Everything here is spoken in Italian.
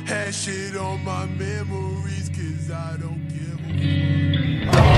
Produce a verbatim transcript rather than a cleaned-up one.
Had shit on my memories, cause I don't give a fuck.